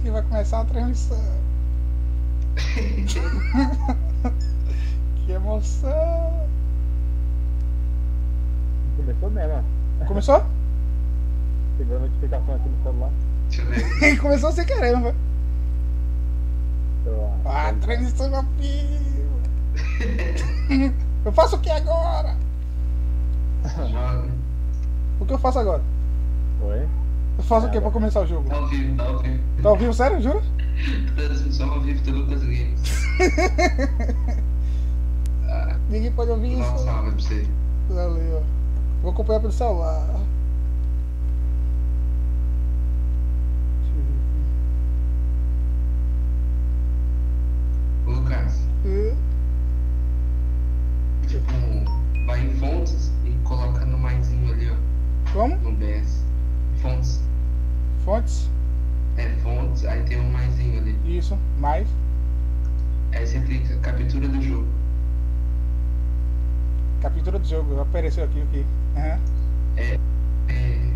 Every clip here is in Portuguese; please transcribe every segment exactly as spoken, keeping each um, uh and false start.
que vai começar a transmissão. Que emoção. Começou mesmo, ó. Começou? Chegou a notificação aqui no celular. Deixa eu ver. Começou sem querer, não foi? Então, ó, Ah, transmissão, meu filho. Eu faço o que agora? Joga. O que eu faço agora? Oi? Eu faço o que pra começar o jogo? Tá ao vivo, tá ao vivo. Tá ao vivo, sério? Jura? Transmissão ao vivo do Lucas Games. Ah, Ninguém pode ouvir dá um isso. salve pra você. Valeu. Vou acompanhar pelo celular. Lucas, Hum, tipo, vai em fontes e coloca no maisinho ali, ó, Como? no B S. Fontes. Fontes? É, fontes, aí tem um maisinho ali. Isso. Mais. Aí você clica captura do jogo. Captura do jogo. Apareceu aqui, ok. Aham. É. é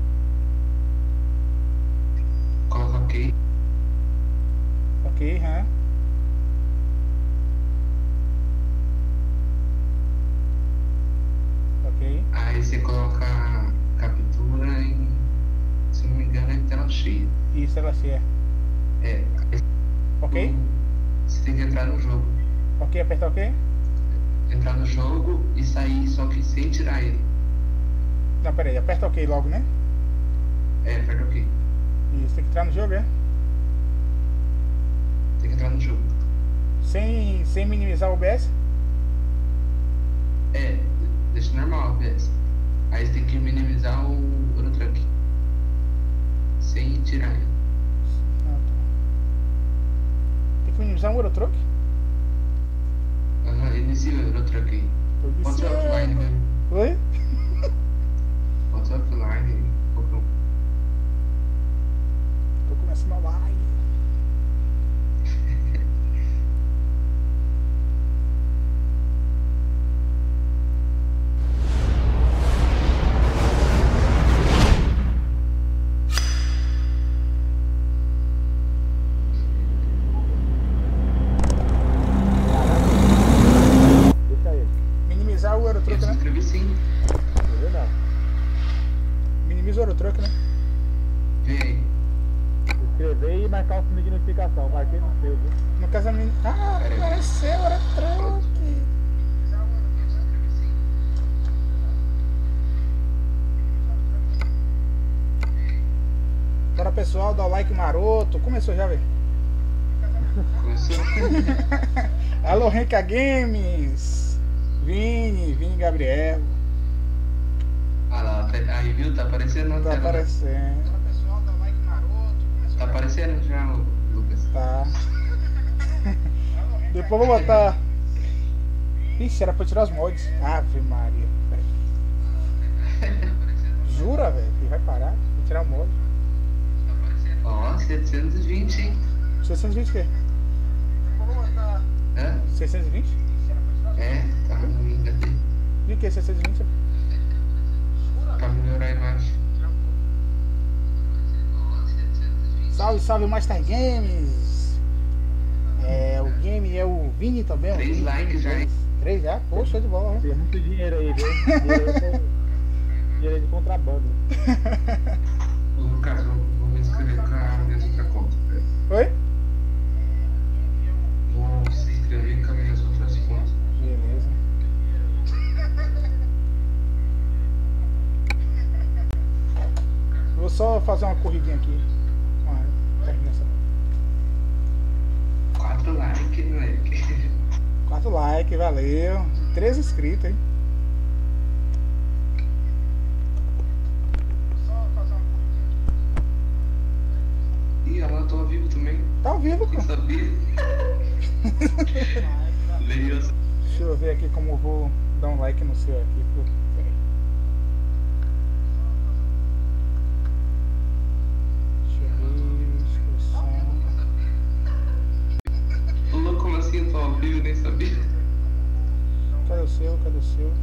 coloca OK. Ok, aham. Ok. Aí você coloca captura em, se não me engano, é tela cheia. Isso, ela se é. É. Aí Ok? você tem que entrar no jogo. Ok, apertar ok? Entrar no jogo e sair, só que sem tirar ele. Não, peraí. Aperta ok logo, né? É, aperta OK. Isso, tem que entrar no jogo, é? Tem que entrar no jogo. Sem, sem minimizar o O B S? É, deixa normal o O B S. Aí você tem que minimizar o Eurotruck. Sem tirar ele. Ah, tá. Tem que minimizar um Eurotruck? Aham, inicia o Eurotruck aí. Tô Pode ser offline viciado. mesmo. Oi? Pode ser offline. qualquer um. Tô começando a live. Deixa aí. Minimizar o Eu Eurotruck, se né? inscrevi sim. Não não. Minimiza o Eurotruck, né? Vem aí. Escrever e marcar o sininho de notificação. Marquei no seu, viu? No casamento. Ah, Pera aí. apareceu o Eurotruck. Bora, pessoal, dá o like maroto. Começou já, velho. Começou. Alô, Renka Games. Vini, Vini Gabriel. Ah lá, tá- aí viu? Tá aparecendo na Tá tela. aparecendo. Bora, pessoal, dá o like maroto. Tá aparecendo já, o Lucas. Tá. Depois eu vou botar. Ixi, era pra tirar os mods. Ave Maria, velho. Jura, velho? Que vai parar? Vou tirar o mod. Ó, setecentos e vinte, hein? seiscentos e vinte o quê? Hã? seiscentos e vinte? É, tá no H D. De que seiscentos e vinte? Pra melhorar a imagem. Salve, salve, Master Games! É, o game é o Vini também. o Três Vini, likes Vini já, hein? Três já? Pô, show de bola, né? Tem muito dinheiro aí, viu? Dinheiro aí é- dinheiro aí de contrabando. Ô, Lucas, vou, vou me inscrever com a minha outra conta. Oi? Vou se inscrever com as minhas outras contas. Beleza. Vou só fazer uma corridinha aqui. Ah, termina essa. Quatro likes, moleque. Quatro likes, valeu. Três inscritos, hein? Ih, olha lá, tô ao vivo também. Tá ao vivo, Quem cara. sabia? Leia. Deixa eu ver aqui como eu vou dar um like no seu aqui. Pô. Peraí. Deixa eu ver. Inscrição. Ô, louco, como assim? Eu tô ao vivo e nem sabia. Cadê o seu? Cadê o seu?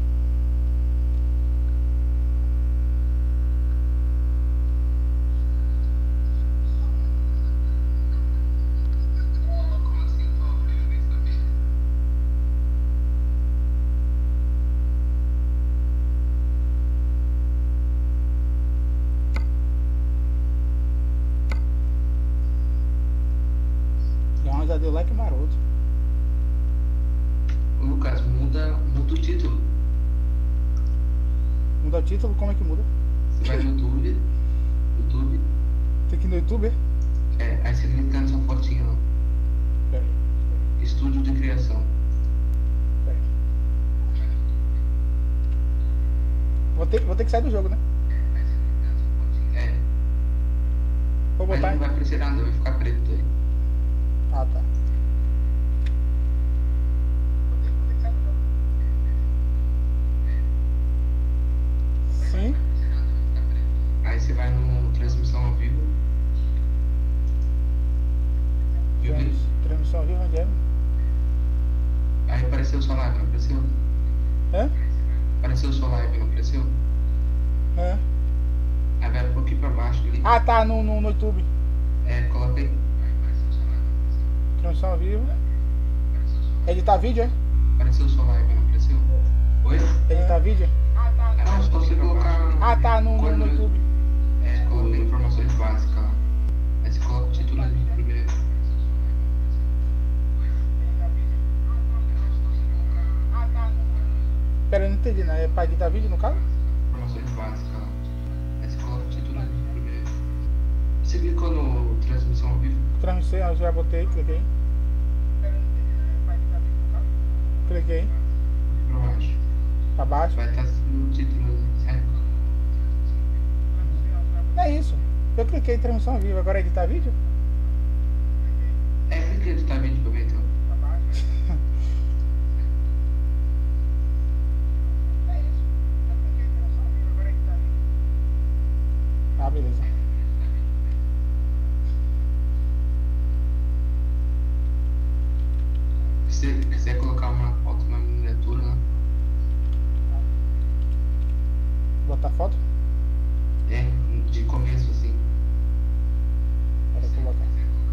deu like maroto. Ô, Lucas, muda, muda o título. Muda o título? Como é que muda? Você vai no YouTube. YouTube. Tem que ir no YouTube? É, aí você clica nessa fotinha lá. Pera aí, Estúdio de criação. pera aí. Vou ter, vou ter que sair do jogo, né? É. Vou Mas botar não em... vai aparecer nada, vai ficar preto aí. Ah, tá. Sim. Aí você vai no transmissão ao vivo. Viu? Trans, transmissão ao vivo, onde é? Aí apareceu sua live, não apareceu? Hã? Apareceu sua live, não apareceu? Hã? Aí vai um pouquinho pra baixo ali. Ah, tá, no, no, no YouTube. É, coloca aí. Transmissão ao vivo. Editar vídeo, é? Apareceu sua live, não apareceu? Oi? Editar vídeo? Não, se você colocar. Ah, tá, no, no, Quando- no YouTube. É, coloca informações básicas lá. Aí você coloca o título ali primeiro. Pera, eu não entendi, né? É pra editar vídeo, no caso? Informações básicas lá. Aí você coloca o título ali primeiro. Você clicou no transmissão ao vivo? Transmissão, eu já botei, cliquei. Cliquei. Pra baixo. Pra baixo. Vai estar no título ali, certo? É isso. Eu cliquei em transmissão ao vivo, agora é editar vídeo? É, clica em editar vídeo pra ver então. Ah, beleza. Se você quiser colocar uma foto, uma miniatura lá. Botar foto? É, de começo assim. Pera, eu vou botar.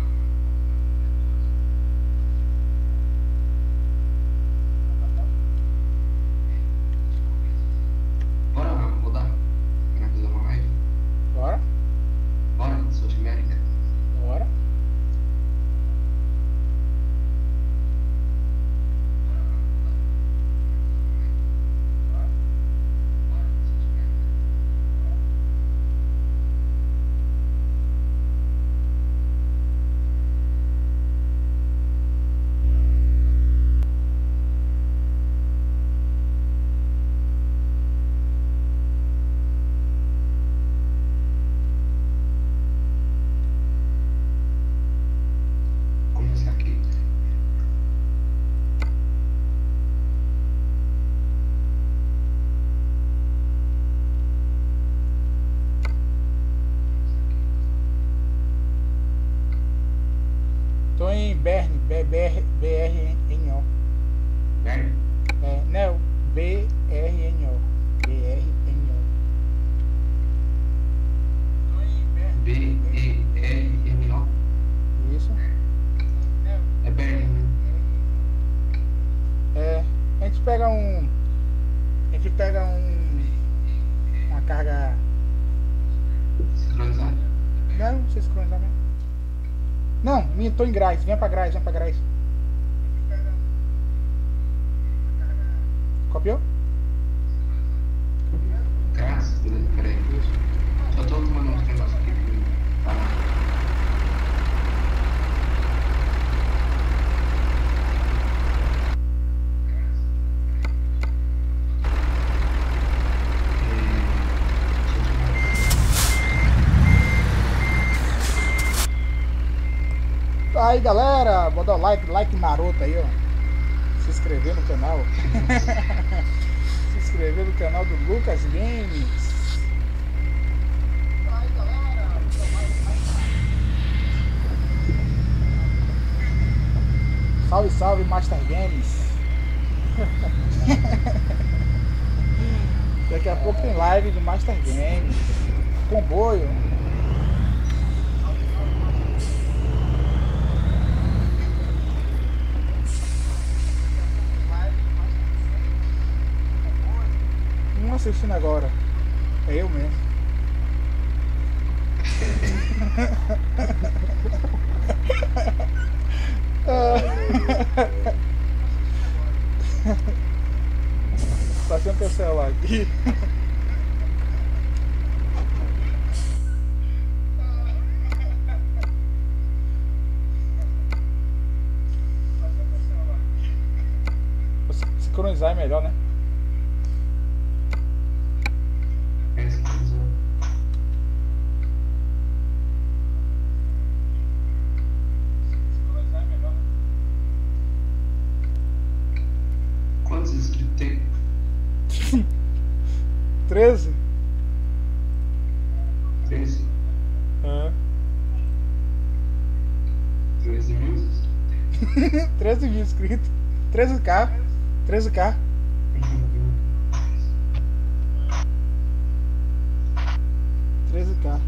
Bora mudar? Pra fazer uma live? Bora? Bora, sou de América. Bora. Começar aqui. Tô em Bern, B R N O. Velho? É, não, B R N O. B R N O. Tô em Bern. B E R N O. Isso. É Berlim. É, a gente pega um. A gente pega um. Uma carga. Sincronizado. Não, não sei sincronizar mesmo. Não, minha, tô em Graz, vem pra Graz, vem pra Graz. Copiou? Graças, beleza, peraí. Só tô arrumando uns negócios aqui pra mim. Tá lá. Aí galera, vou dar o like, like maroto aí, ó. Se inscrever no canal. Se inscrever no canal do Lucas Games. Aí galera, salve, salve Master Games. Daqui a pouco tem live do Master Games. Comboio. Um assistindo agora. É eu mesmo. aqui. Sincronizar é melhor, né? É sincronizar. Sincronizar é melhor, né? Quantos inscritos tem? treze? treze? É. treze mil? treze mil inscritos. treze K. treze K. treze K.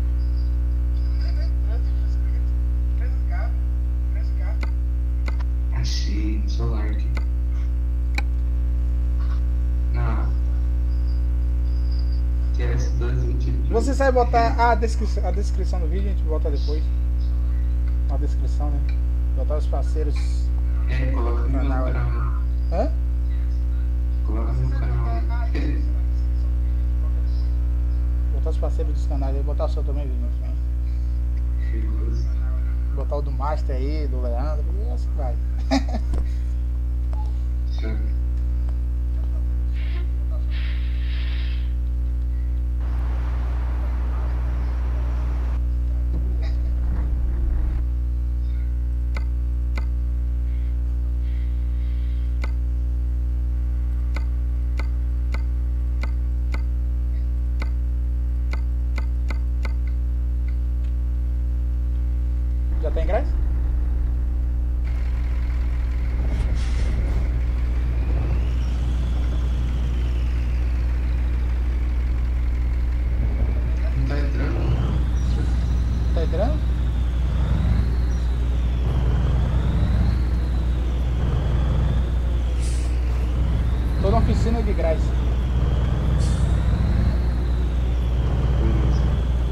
Achei no celular aqui. Na T S dois vinte e dois. Você sabe botar a descrição, a descrição do vídeo, a gente bota depois. Na descrição, né? Botar os parceiros. É, coloca no meu Canal aí. canal. Hã? Coloca no meu canal aí. Botar os parceiros dos canais aí, botar o seu também, vídeo. Né? Beleza. Botar o do Master aí, do Leandro, e assim vai. Sim. Já tem ingresso? Não tá entrando? Tá entrando? Tô na oficina de Graça. Beleza.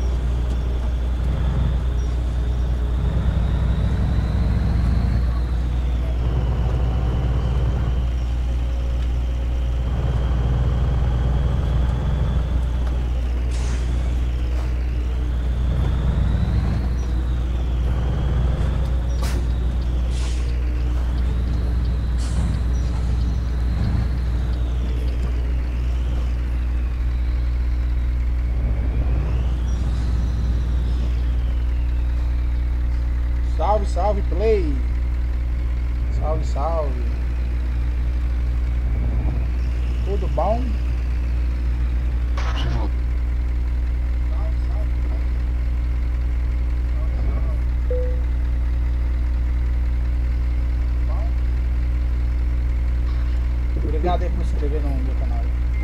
Salve, salve, play! Salve, salve! Tudo bom? Obrigado aí por se inscrever no meu canal.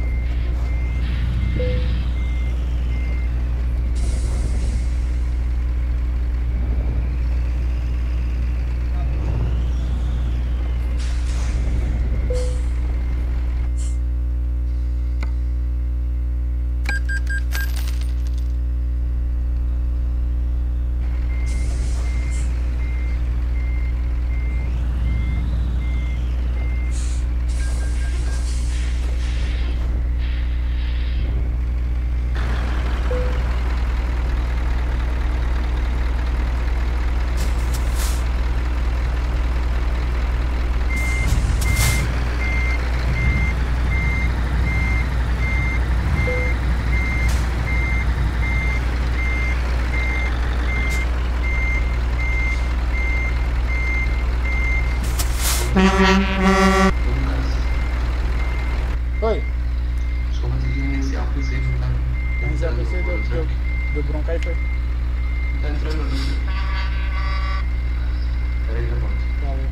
Oi? Acho que eu vou ter que iniciar o P C, não tá? Mas é o P C entrando do, no do, truck. do Bronco aí foi. Não tá entrando no truck. Peraí que eu volto. Valeu.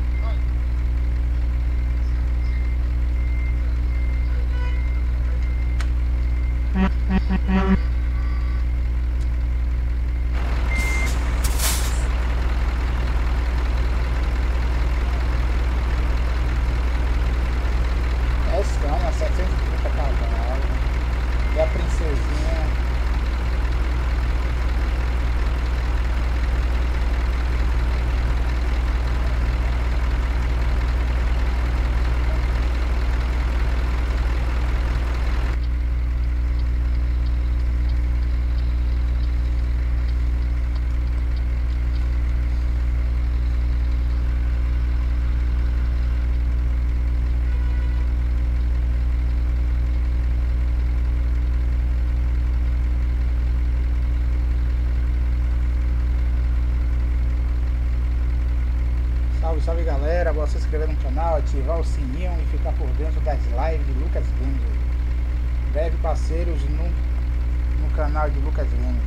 salve galera, bora se inscrever no canal, ativar o sininho e ficar por dentro das lives de Lucas Games. Breve parceiros no, no canal de Lucas Games.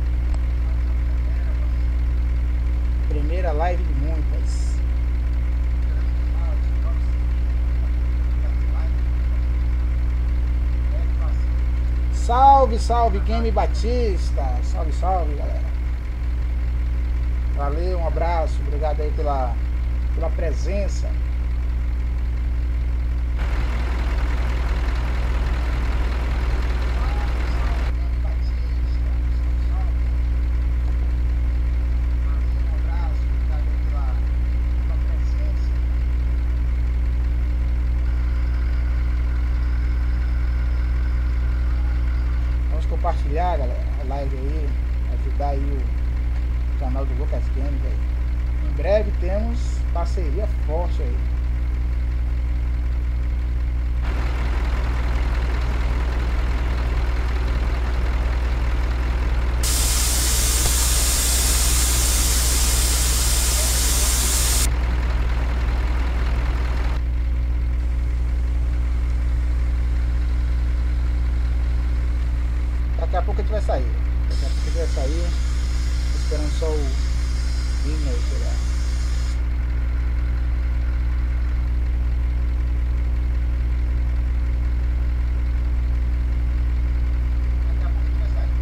Primeira live de muitas. Salve, salve, Game Batista. Salve, salve, galera. Valeu, um abraço. Obrigado aí pela, pela presença. Compartilhar, galera, a live aí, ajudar aí o canal do Lucas Games aí. Em breve temos parceria forte aí. Daqui a pouco a gente vai sair. Daqui a pouco a gente vai sair. Esperando só o Vini aí chegar. Daqui a pouco a gente vai sair.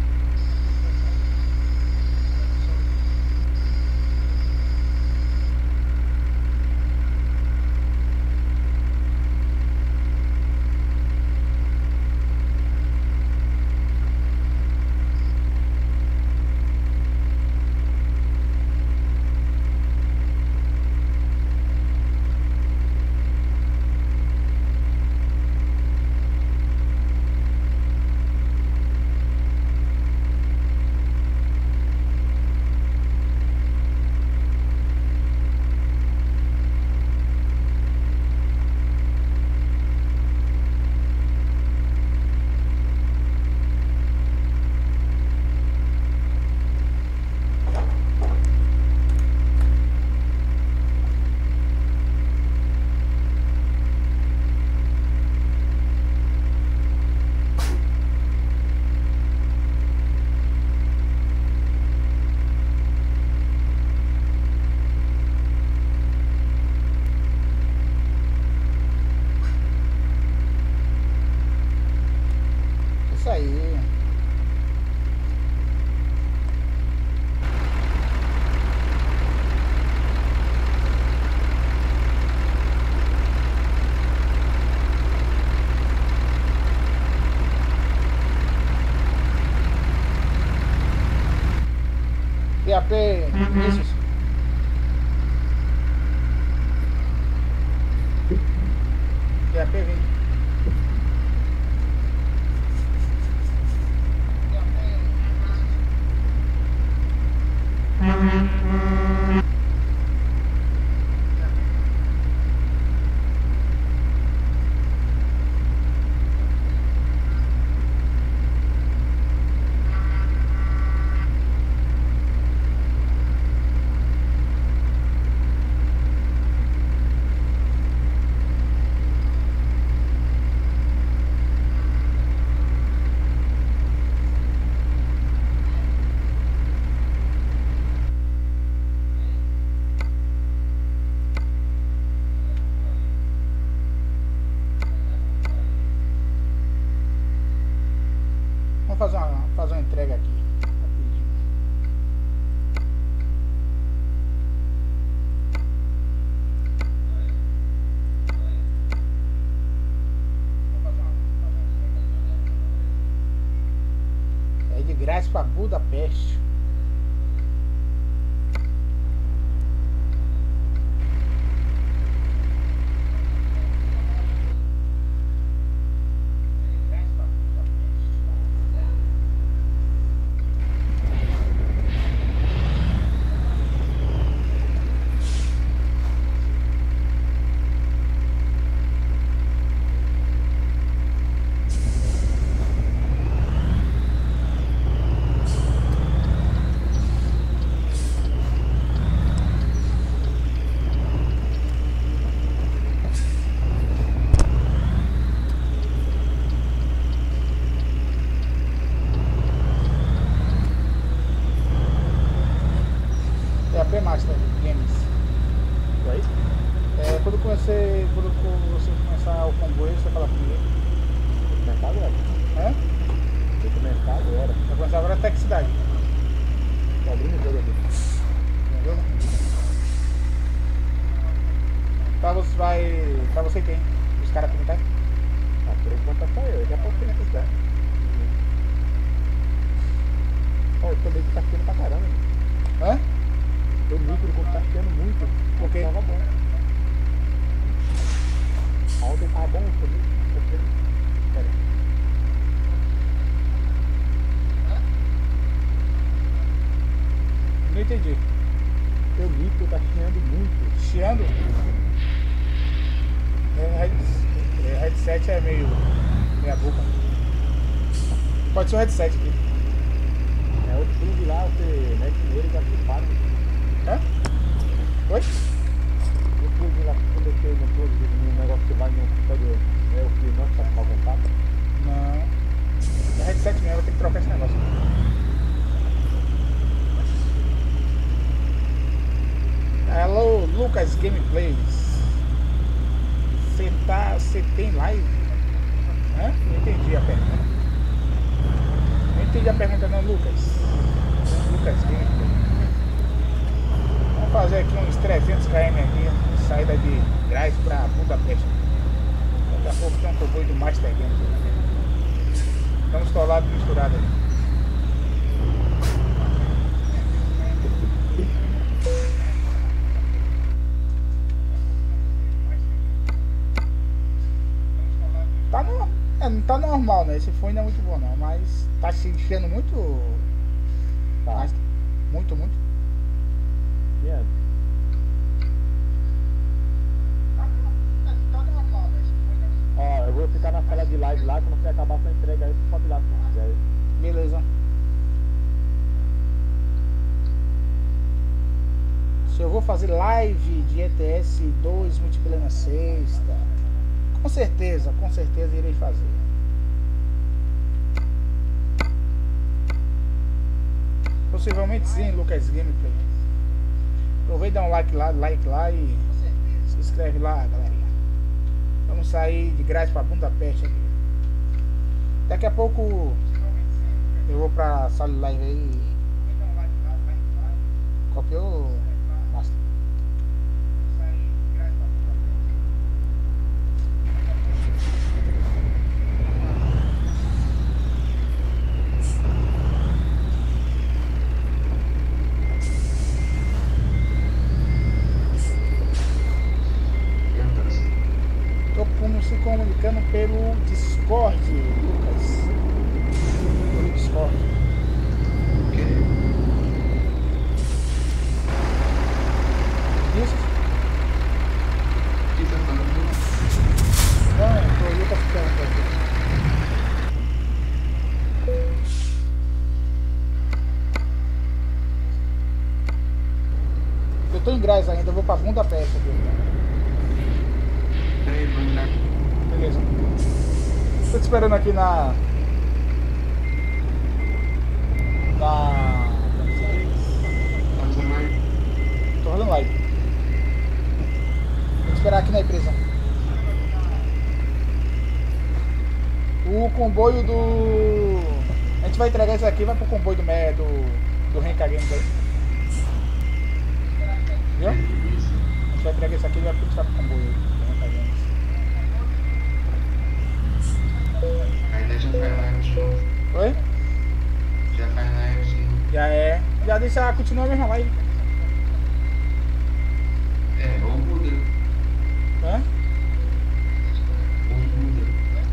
Isso aí. P A P, isso. P A P vem. Fazer uma, fazer uma entrega aqui rapidinho. É de graça para Budapeste. P Master Games. Oi? É, quando comecei, quando você começar o comboio, você fala comigo. Vou começar agora. Hã? Vou começar agora. Vai começar agora até que cidade? Tô abrindo o jogo aqui. Entendeu? Pra você vai. Pra você quem? Os caras comentar? Ah, por enquanto tá só eu. Daqui a pouco tem que quiser. Ó, eu também que tá chiando pra caramba. Hã? Teu micro como tá chiando muito. Por quê? Tava bom. Ontem tava bom, eu também. Pera aí. Não entendi. Teu micro tá chiando muito. Chiando? É, head- é, headset é meio. meia boca. Pode ser um headset aqui. É o plug lá, você mete nele e já se para. Hã? Oi? O plug lá, quando eu tenho no plug, no negócio que vai no computador, é o que não tá com contato? Não. É headset mesmo, eu vou ter que trocar esse negócio. Hello, Lucas Gameplays. Você tá. Você tem live? Hã? Não entendi a pergunta. Não entendi a pergunta não, Lucas. Lucas Gameplays. Vamos fazer aqui uns trezentos quilômetros aqui, saída de Graz pra Budapeste. Daqui a pouco tem um comboio do Master Games. Estamos colados e misturados aí. Tá, no, é, não tá normal, né? Esse fone não é muito bom não, mas tá se enchendo muito. Tá. Mas, muito, muito. E antes? Tá normal, né? Esse fone não... Ó, eu vou ficar na sala de live lá, quando você acabar sua entrega aí, você sobe lá se quiser. Beleza. Se eu vou fazer live de E T S dois multiplicando a sexta, com certeza, com certeza irei fazer. Possivelmente sim, Lucas Gameplay. Aproveita e dá um like lá, like lá e se inscreve lá, galerinha. Vamos sair de Graz pra Budapeste aqui. Daqui a pouco eu vou pra sala de live aí. Copiou? Nossa. Tô como se comunicando pelo Discord, Lucas. Pelo Discord. Isso? O que tá falando? Não, foi o Lucas que perguntou aqui. Eu tô em Graz ainda, eu vou pra Budapeste aqui. Peraí, vou entrar. Beleza. Tô te esperando aqui na. Na. Como se diz? Tá fazendo live? Tô rolando live. Vou te esperar aqui na empresa. O comboio do. A gente vai entregar isso aqui, vai pro comboio do Me- do. do Renka Games aí. Viu? A gente vai entregar isso aqui e vai puxar pro comboio do Renka Games. Ainda já faz live de novo. Oi? Já faz live de novo. Já é. Já deixa, continua a mesma live. É, ou muda. Hã? Ou muda.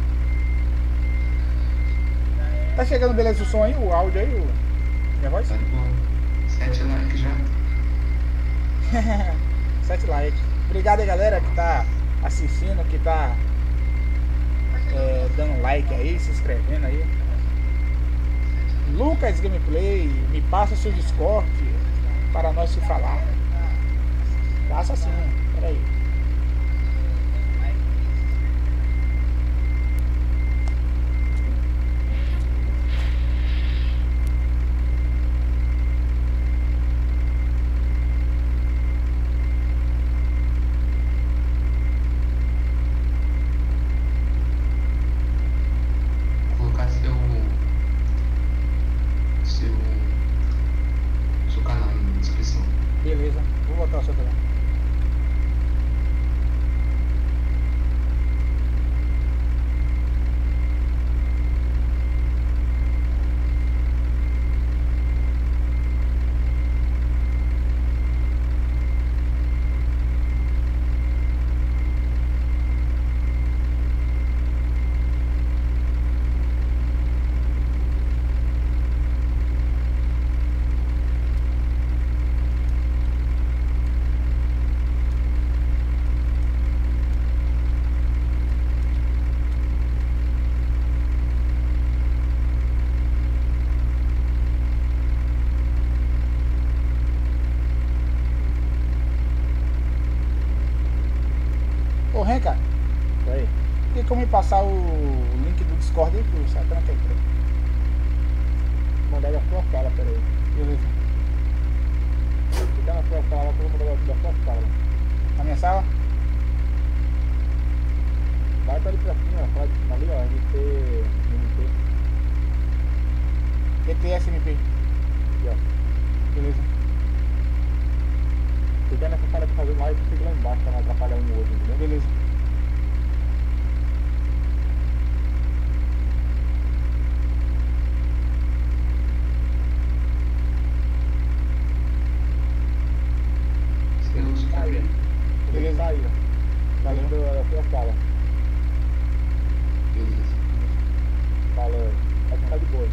Tá chegando beleza o som aí, o áudio aí, o. Minha voz? Tá de boa. Sete likes já. Sete likes. Obrigado aí, galera, que tá assistindo, que tá é, dando like aí, se inscrevendo aí. Lucas Gameplay, me passa seu Discord para nós se falar. Passa sim, peraí. botar o seu também. Ô, Renca, Oi. tem como me passar o link do Discord aí pro Satana que entrou? Mandar da sua sala, peraí. Beleza. Fica na sua sala, todo mundo da sua sala. Na minha sala? Vai pra ali pra cima, ó, sala de cima ali, ó, M T, M T. T T S M P. Aqui, ó. Beleza. Se der nessa sala de fazer live, fica lá embaixo pra não atrapalhar um ou outro, entendeu? Beleza. Senão os Tá aí, caras. ó. Beleza. Tá aí, ó. Tá Valeu. dentro da sua sala. Beleza. Fala, vai ficar de boa.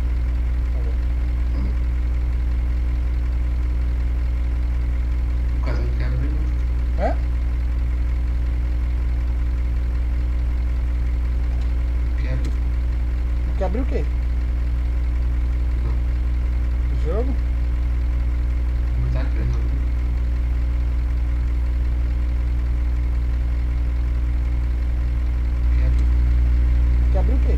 No caso, não quer abrir, não. Hã? Quebra. Não quer abrir o quê? Não. O jogo? Não tá querendo abrir. Quebra. Quer abrir o quê?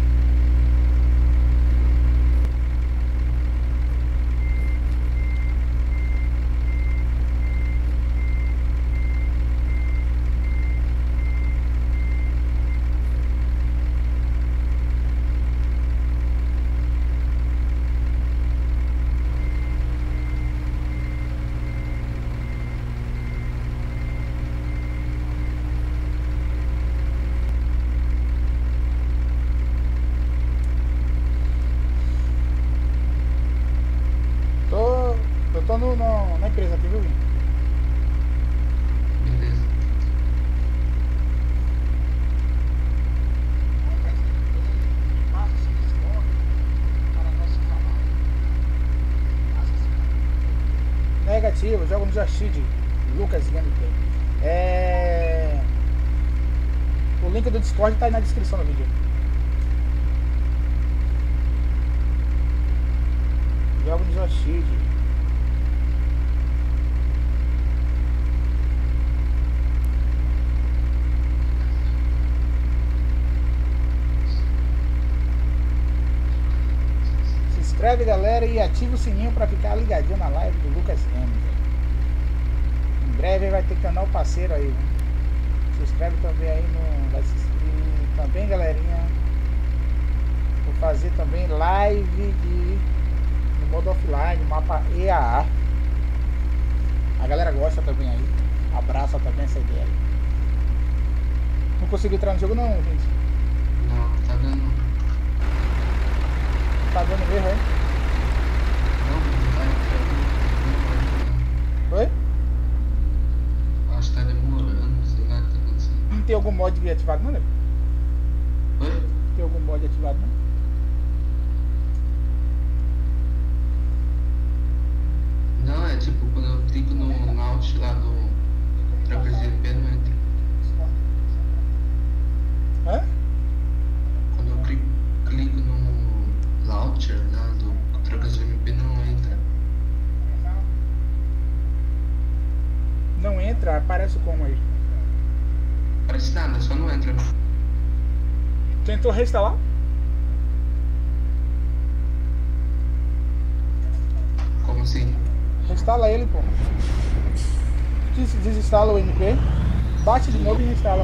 Tô. Eu tô no, no- na empresa aqui, viu, Vini? Beleza. Negativo, eu jogo no Joystick, Lucas Gameplay. É... O link do Discord tá aí na descrição do vídeo. Jogo no Joystick. Se inscreve, galera, e ativa o sininho pra ficar ligadinho na live do Lucas Gameplay. Em breve vai ter canal parceiro aí, né? Se inscreve também aí no. Vai se inscrever também, galerinha. Vou fazer também live de no modo offline, mapa E A A. A galera gosta também aí. Abraça também essa ideia aí. Não consigo entrar no jogo não, gente. Não, tá dando. Tá dando erro aí? Não, não tá entrando. Não pode Oi? não. Acho que tá demorando, sei lá o que tá acontecendo. Não tem algum mod ativado não, né? Oi? Tem algum mod ativado não? Não, é tipo quando eu clico no launch lá do Tracker G P não entra. Hã? Quando eu clico, clico no launcher lá do Tracker G P não entra. Não entra, aparece como aí? Parece nada, só não entra. Tentou reinstalar? Como assim? Reinstala ele, pô. Des- Desinstala o M P, bate de novo e reinstala.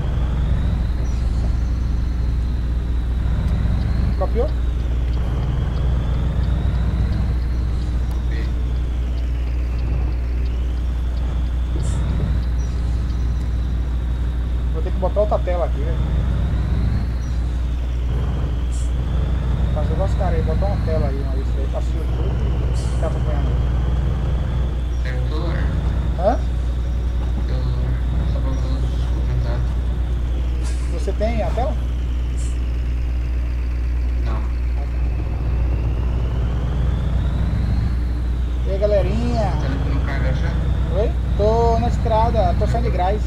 Copiou? tô saindo de Graz.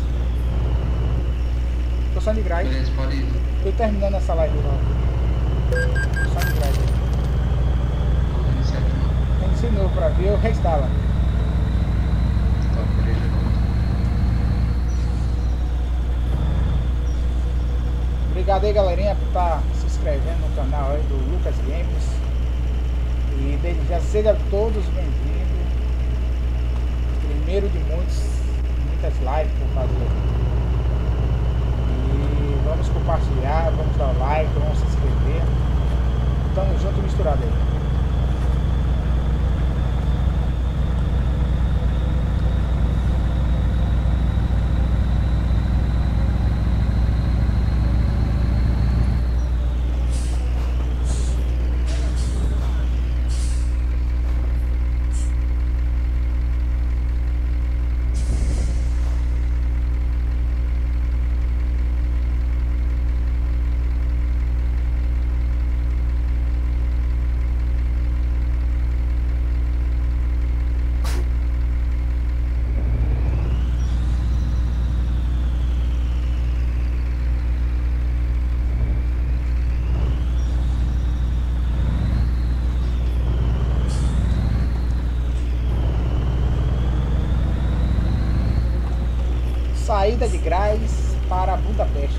Tô saindo de Graz. Beleza, pode ir. Tô terminando essa live logo. Tô saindo de Graz. Vou iniciar de novo. Inicia de novo pra ver, eu reinstala. Stop, beleza, volta. Obrigado aí, galerinha, por estar se inscrevendo no canal aí do Lucas Games. E desde já sejam todos bem-vindos. Primeiro de muitos, muitas lives por fazer. E vamos compartilhar, vamos dar o like, vamos se inscrever. Tamo junto e misturado aí. Saída de Graz para Budapeste.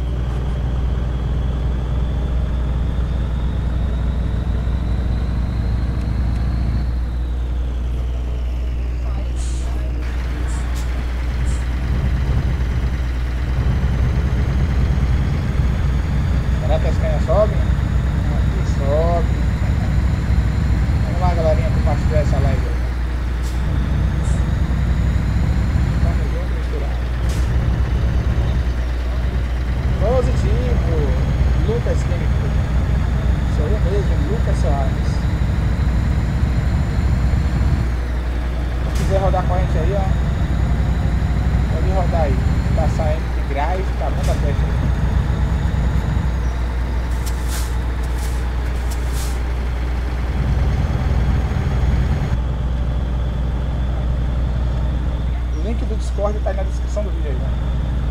Será que as canhas sobem? Aqui sobe. Vamos lá, galerinha, compartilhar essa live. Positivo, Lucas Gameplay. Sou eu mesmo, Lucas Soares. Se quiser rodar com a gente aí, ó, pode rodar aí. Tá saindo de Graz, tá bom da festa. O link do Discord tá aí na descrição do vídeo aí, né?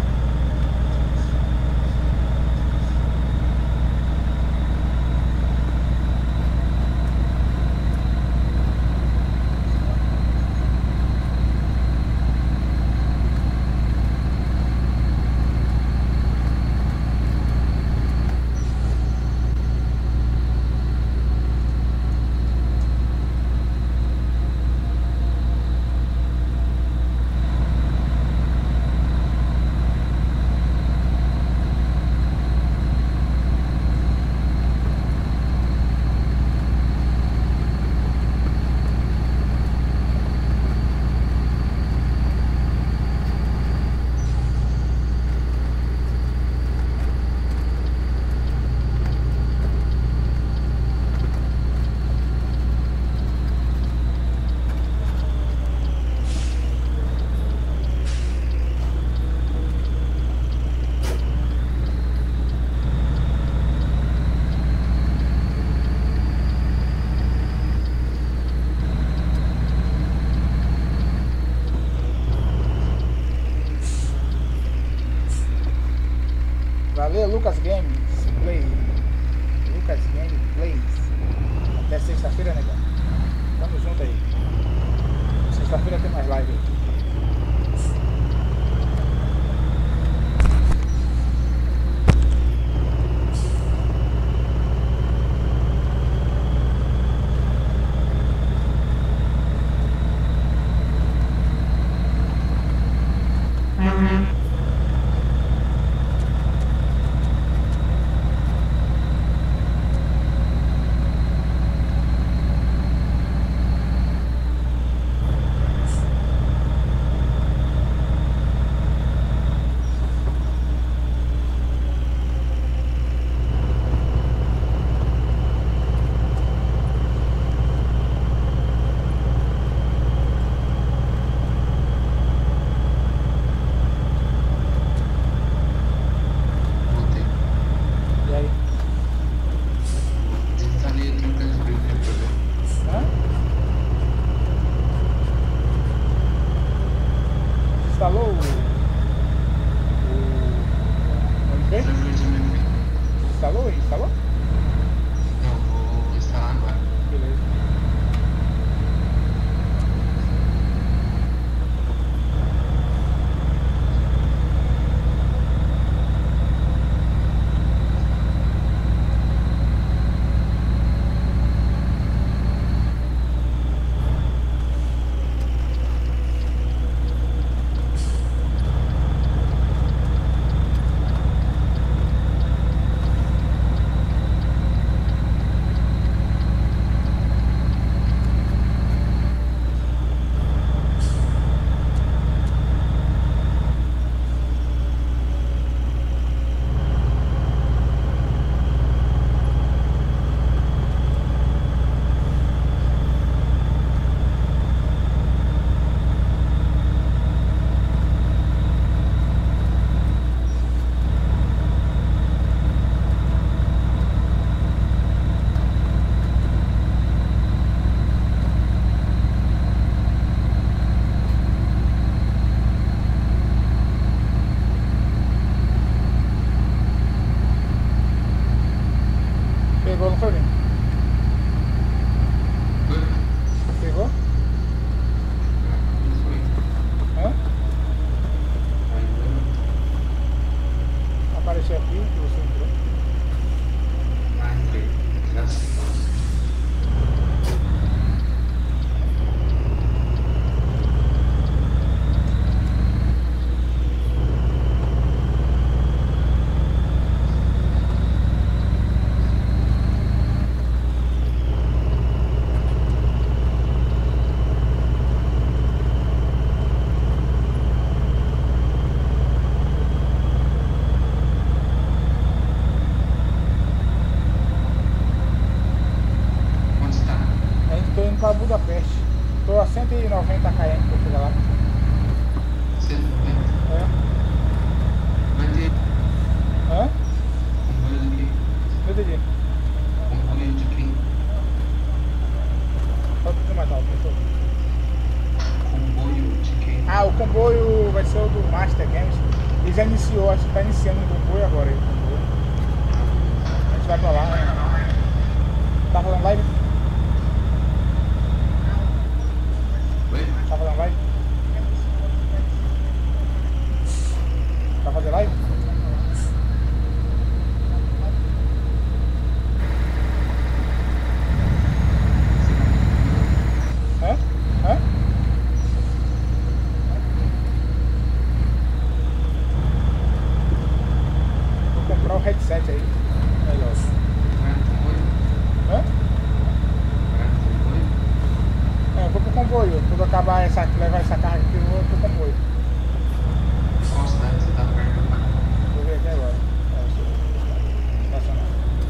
Valeu, Lucas Games Play. Lucas Games Plays. Até sexta-feira, né, cara? Tamo junto aí. Sexta-feira tem mais live aí. lá. cento e noventa. É. Vai ter Hã? comboio de quem? Não entendi. Comboio de quem? Fala um pouquinho mais alto, por favor. Comboio de quem? Ah, o comboio vai ser o do Master Games. Ele já iniciou, acho que tá iniciando o comboio agora. Aí, o comboio. A gente vai pra lá, né? Tá fazendo live? Oi? Tá fazendo live? Tá fazendo live? Hã? Hã? Vou comprar o headset aí. Melhor. Vai no comboio? Hã? Vai no comboio? É, eu vou pro comboio. Quando acabar essa, levar essa carga aqui, eu vou pro comboio. Qual cidade você tá perto? Vou ver aqui agora. É, eu sou nacional.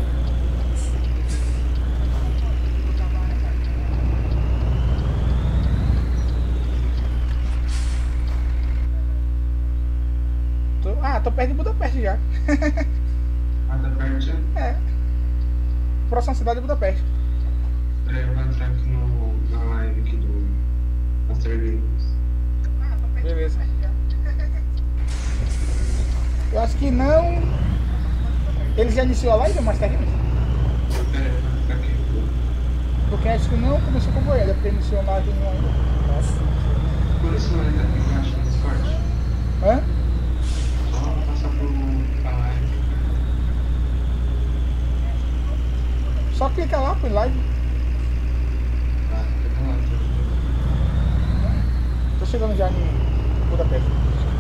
Tô- ah, tô perto de Budapeste já. Ah, tá perto já? É. Próxima cidade é Budapeste. Peraí, eu vou entrar aqui no, na live aqui do Master Games. Beleza. Eu acho que não. Ele já iniciou a live, o Master Games? Peraí, eu vou entrar aqui. Porque acho que não começou com o Boiada, porque iniciou a live não ainda. Nossa. Por isso não entra aqui embaixo no Discord. Hã? Só passar por a live. Só clica lá, põe live. Tá, fica lá, tô Tô chegando já em Budapeste.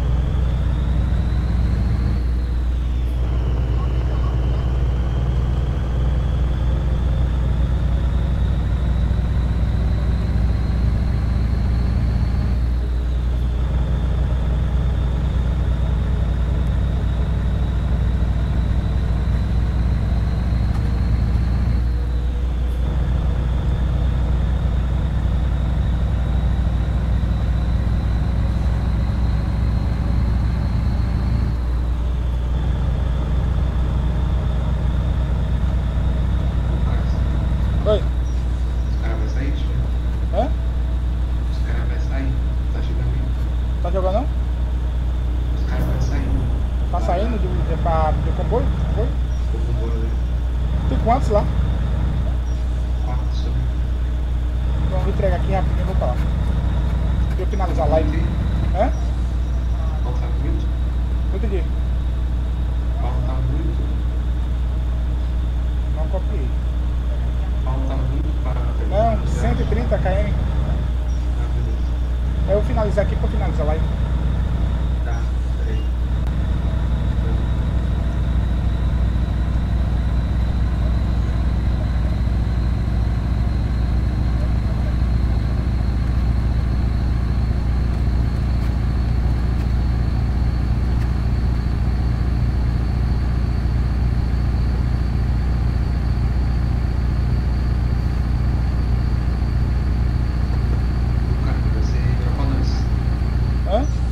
Oi. Os caras vão sair, tio? Hã? Os caras vão sair. Tá chegando aí? Tá jogando não? Os caras vão sair. Tá saindo de, de, pra, do comboio? comboio? O comboio ali. Tem quantos lá? Quatro, só. Então eu vou entregar aqui rapidinho e vou pra lá. Deixa eu finalizar a live. Hã? Falta muito? Não entendi. Falta muito? Não copiei. Falta muito para Não, cento e trinta quilômetros. Ah, beleza. Eu vou finalizar aqui pra finalizar a live. Tá, peraí. Cara, você troca nós. Hã?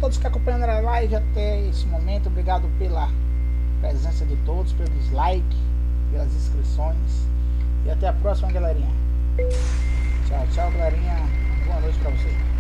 todos que acompanharam a live até esse momento. Obrigado pela presença de todos, pelo dislike, pelas inscrições. E até a próxima, galerinha. Tchau, tchau, galerinha. Boa noite pra vocês.